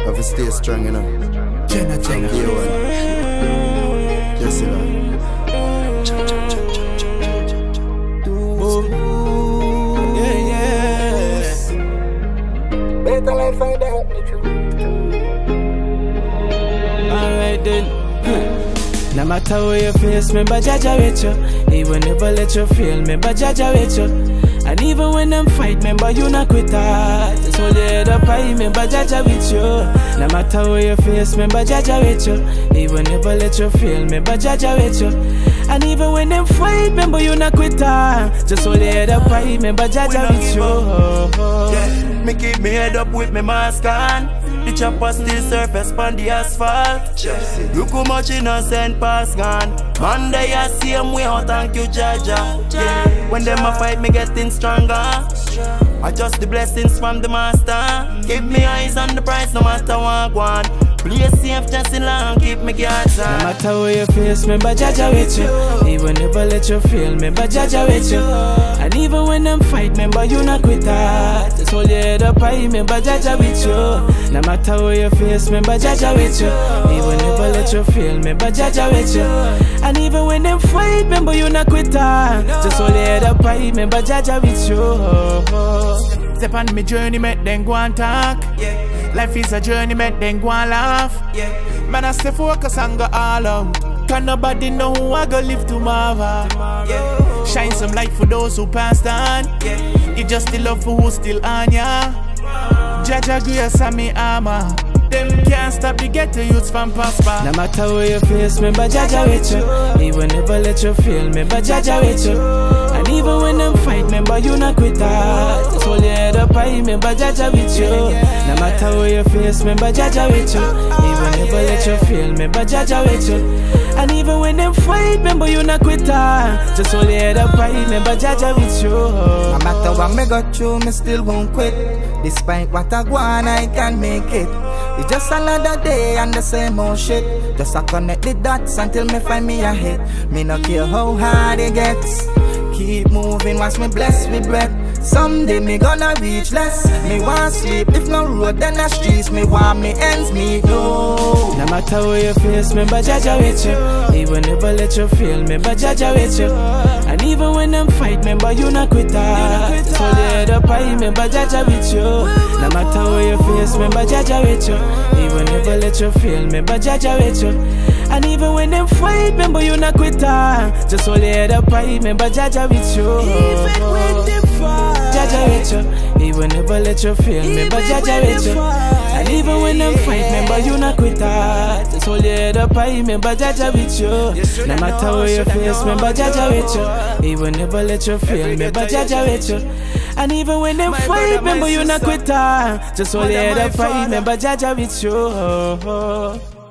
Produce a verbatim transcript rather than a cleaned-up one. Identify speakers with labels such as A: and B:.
A: Have to stay strong, you know.
B: Jenna, Jenna,
A: you one. Yes, you know.
B: Yeah, yeah. Better life find out the truth. Alright then. No matter how you face, me but Jaja with you. He will never let you feel me, but Jaja with you. And even when them fight, remember you not quit that. Just hold your head up high, me but Jaja with you. No matter how you face, me but Jaja with you. He will never let you feel me, but Jaja with you. And even when them fight, remember you not quit that. Just hold your head up high, me but Jaja with you.
C: Yeah, me keep me head up with me mask on. The chopper still surface on the asphalt. Look how much innocent pass gone. Man, they are same way, oh thank you, Jaja. Yeah, when them a fight, me getting stronger. I just the blessings from the master. Keep me eyes on the prize, no matter what I want. Play safe just in long, keep me guards on.
B: No matter how you face, me but Jaja with you. He will never let you feel me, but Jaja with you. And even when them fight, remember you not quit that. Just hold your head up high, me but Jaja with you. No matter how you face, me but Jaja with you. He will never let you feel me, but Jaja with you. And even when them fight, remember you not quit that. Just hold your head up high, me but Jaja with you. Step on me journey, make them go and talk.
C: Yeah.
B: Life is a journey, make them go and laugh.
C: Yeah.
B: Man, I stay focused and go all out. Can nobody know who I go live tomorrow?
C: Yeah.
B: Shine some light for those who passed on.
C: Yeah.
B: It's just the love for who's still on ya. Jaja grace and me armor. Them can't stop the ghetto youths from prosper. No matter how you face, me but Jaja with you. He will never let you feel me, but Jaja with you. And even when them fight, remember you not quit that. Just hold your head up high, me but Jaja with you. No matter how you face, me but Jaja with you. He will never let you feel me, but Jaja with you. And even when them fight, remember you not quit that. Just hold your head up high, me but Jaja with you.
D: No matter what me got through, me still won't quit. Despite what I want, I can make it. It's just another day and the same old shit. Just I connect the dots until me find me a hit. Me no care how hard it gets. Keep moving, watch me bless with breath. Someday me gonna reach less. Me want sleep, if no road then the streets. Me want me ends meet, no.
B: No matter how you face, me but Jaja with you. He will never let you feel me, but Jaja with you. And even when them fight, remember you not quit that. Just hold your head up high, me but Jaja with you. No matter how you face, me but Jaja with you. He will never let you feel me, but Jaja with you. And even when them fight, remember you not quit that. Just hold your head up high, me but Jaja with you.
C: Even when they fight,
B: Jaja with you. He will never let you feel me, but Jaja with you. And even when them fight, remember you not quit that. Just hold your head up high, me but Jaja with you. No matter how you face, remember Jaja with you. He will never let you feel me, but Jaja with you. And even when them fight, remember you not quit that. Just hold your head up high, me but Jaja with you.